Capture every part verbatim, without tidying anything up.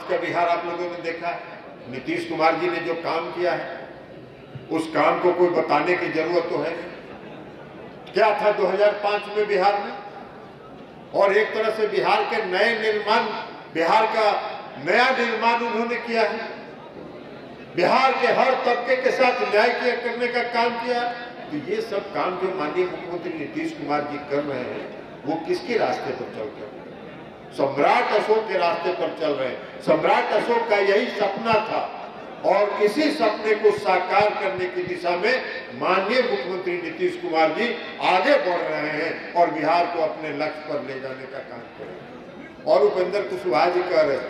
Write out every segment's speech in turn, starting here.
का बिहार आप लोगों ने देखा है। नीतीश कुमार जी ने जो काम किया है उस काम को कोई बताने की जरूरत तो है नहीं। क्या था दो हज़ार पाँच में बिहार में, और एक तरह से बिहार के नए निर्माण, बिहार का नया निर्माण उन्होंने किया है। बिहार के हर तबके के साथ न्याय किया करने का काम किया। तो ये सब काम जो माननीय मुख्यमंत्री नीतीश कुमार जी कर रहे हैं वो किसके रास्ते पर चल रहे हैं? सम्राट अशोक के रास्ते पर चल रहे हैं। सम्राट अशोक का यही सपना था और इसी सपने को साकार करने की दिशा में माननीय मुख्यमंत्री नीतीश कुमार जी आगे बढ़ रहे हैं और बिहार को अपने लक्ष्य पर ले जाने का काम कर रहे हैं। और उपेंद्र कुशवाहा जी कह रहे हैं,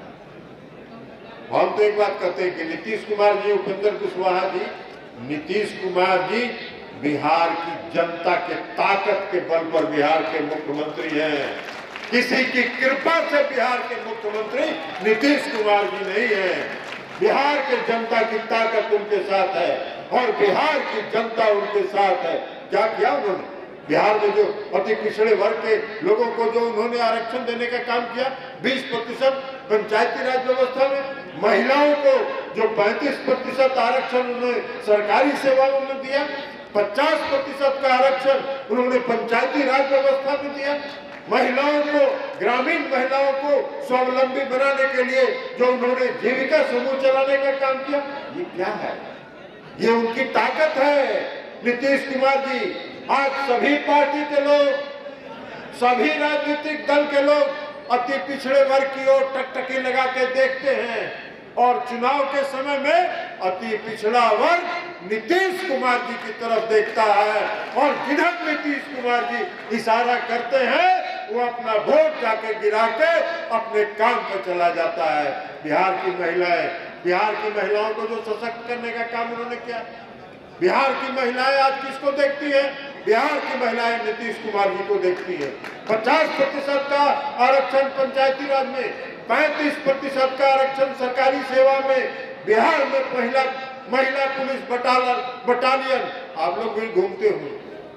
हम तो एक बात कहते हैं कि नीतीश कुमार जी, उपेंद्र कुशवाहा जी, नीतीश कुमार जी बिहार की जनता के ताकत के बल पर बिहार के मुख्यमंत्री हैं। किसी की कृपा से बिहार के मुख्यमंत्री नीतीश कुमार जी नहीं है। बिहार के जनता की ताकत उनके साथ है और बिहार की जनता उनके साथ है। क्या किया उन्होंने? बिहार में जो अति पिछड़े वर्ग के लोगों को जो उन्होंने आरक्षण देने का काम किया, बीस प्रतिशत पंचायती राज व्यवस्था में, महिलाओं को जो पैंतीस प्रतिशत आरक्षण उन्होंने सरकारी सेवाओं में दिया, पचास प्रतिशत का आरक्षण उन्होंने पंचायती राज व्यवस्था में दिया। महिलाओं को, ग्रामीण महिलाओं को स्वावलंबी बनाने के लिए जो उन्होंने जीविका समूह चलाने का काम किया, ये क्या है? ये उनकी ताकत है। नीतीश कुमार जी, आज सभी पार्टी के लोग, सभी राजनीतिक दल के लोग अति पिछड़े वर्ग की ओर टकटकी लगा के देखते हैं और चुनाव के समय में अति पिछड़ा वर्ग नीतीश कुमार जी की तरफ देखता है और जिधर नीतीश कुमार जी इशारा करते हैं वो अपना वोट जाके गिरा के अपने काम पर चला जाता है। बिहार की महिलाएं, बिहार की महिलाओं को जो सशक्त करने का काम उन्होंने किया, बिहार की महिलाएं आज किसको देखती है? बिहार की महिलाएं नीतीश कुमार जी को देखती है। पचास प्रतिशत का आरक्षण पंचायती राज में, पैंतीस प्रतिशत का आरक्षण सरकारी सेवा में, बिहार में महिला महिला पुलिस बटालियन बटालियन आप लोग भी घूमते हो।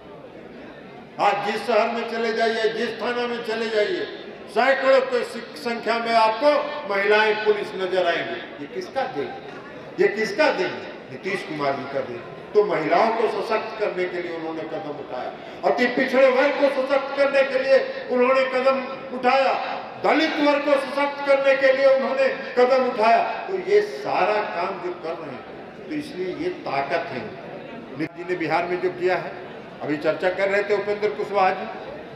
आज जिस शहर में चले जाइए, जिस थाना में चले जाइए, सैकड़ों की संख्या में आपको महिलाएं पुलिस नजर आएंगी। ये किसका देंगे? ये किसका देंगे? नीतीश कुमार जी का देंगे। तो महिलाओं को सशक्त करने के लिए उन्होंने कदम उठाया, अति पिछड़े वर्ग को सशक्त करने के लिए उन्होंने कदम उठाया, दलित वर्ग को सशक्त करने के लिए उन्होंने कदम उठाया। तो ये सारा काम जो कर रहे हैं, तो इसलिए ये ताकत है। नीतीश जी ने बिहार में जो किया है, अभी चर्चा कर रहे थे उपेंद्र कुशवाहा जी,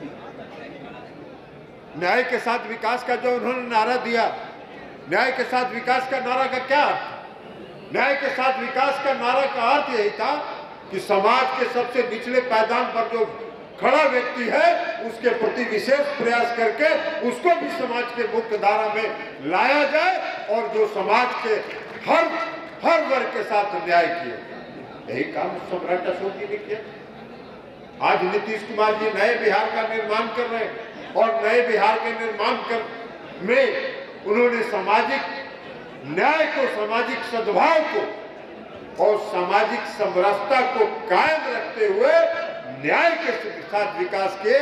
न्याय के साथ विकास का जो उन्होंने नारा दिया, न्याय के साथ विकास का नारा का क्या अर्थ? न्याय के साथ विकास का नारा का अर्थ यही था कि समाज के सबसे निचले पायदान पर जो खड़ा व्यक्ति है उसके प्रति विशेष प्रयास करके उसको भी समाज के मुख्य धारा में लाया जाए और जो समाज के हर हर वर्ग के साथ न्याय किए। यही काम सम्राट अशोक जी ने किया। आज नीतीश कुमार जी नए बिहार का निर्माण कर रहे हैं और नए बिहार के निर्माण कर में उन्होंने सामाजिक न्याय को, सामाजिक सद्भाव को और सामाजिक समरसता को कायम रखते हुए न्याय के साथ विकास के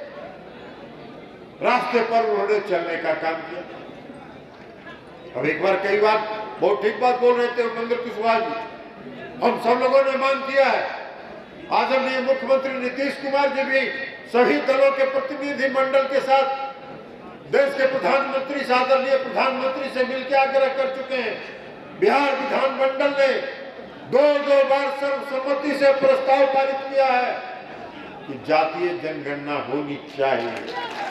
रास्ते पर उन्होंने चलने का काम किया। अब एक बार कई बार बहुत ठीक बात बोल रहे थे उपेंद्र कुशवाहा जी, हम सब लोगों ने मांग किया है, आदरणीय मुख्यमंत्री नीतीश कुमार जी भी सभी दलों के प्रतिनिधि मंडल के साथ देश के प्रधानमंत्री से, आदरणीय प्रधानमंत्री से मिलकर आग्रह कर चुके हैं। बिहार विधानमंडल ने दो दो बार सर्वसम्मति से प्रस्ताव पारित किया है कि जातीय जनगणना होनी चाहिए।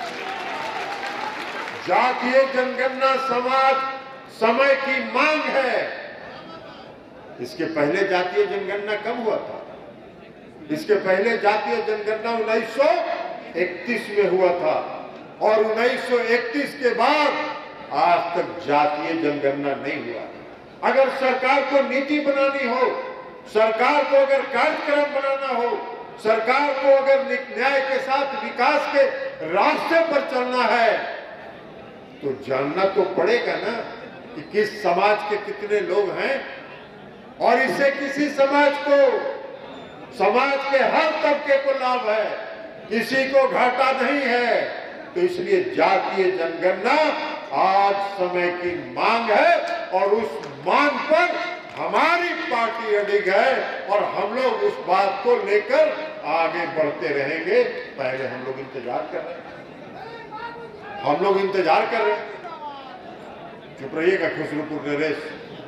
जातीय जनगणना समाज समय की मांग है। इसके पहले जातीय जनगणना कब हुआ था? इसके पहले जातीय जनगणना उन्नीस सौ इकतीस में हुआ था और उन्नीस सौ इकतीस के बाद आज तक जातीय जनगणना नहीं हुआ। अगर सरकार को नीति बनानी हो, सरकार को अगर कार्यक्रम बनाना हो, सरकार को अगर न्याय के साथ विकास के रास्ते पर चलना है तो जानना तो पड़ेगा ना कि किस समाज के कितने लोग हैं और इससे किसी समाज को, समाज के हर तबके को लाभ है, किसी को घाटा नहीं है। तो इसलिए जातीय जनगणना आज समय की मांग है और उस मांग पर हमारी पार्टी अडिग है और हम लोग उस बात को लेकर आगे बढ़ते रहेंगे। पहले हम लोग इंतजार कर रहे हैं, हम लोग इंतजार कर रहे हैं। चुप रहिएगा खुसरूपुर नरेश।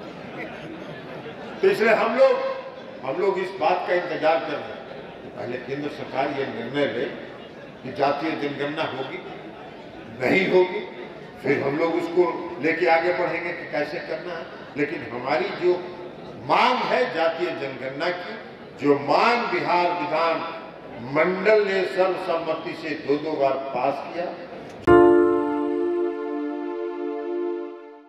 तो इसलिए हम लोग हम लोग इस बात का इंतजार कर रहे हैं कि पहले केंद्र सरकार ये निर्णय ले कि जातीय जनगणना होगी नहीं होगी, फिर हम लोग उसको लेके आगे बढ़ेंगे कि कैसे करना है। लेकिन हमारी जो मांग है जातीय जनगणना की, जो मांग बिहार विधान मंडल ने सर्वसम्मति से दो दो बार पास किया,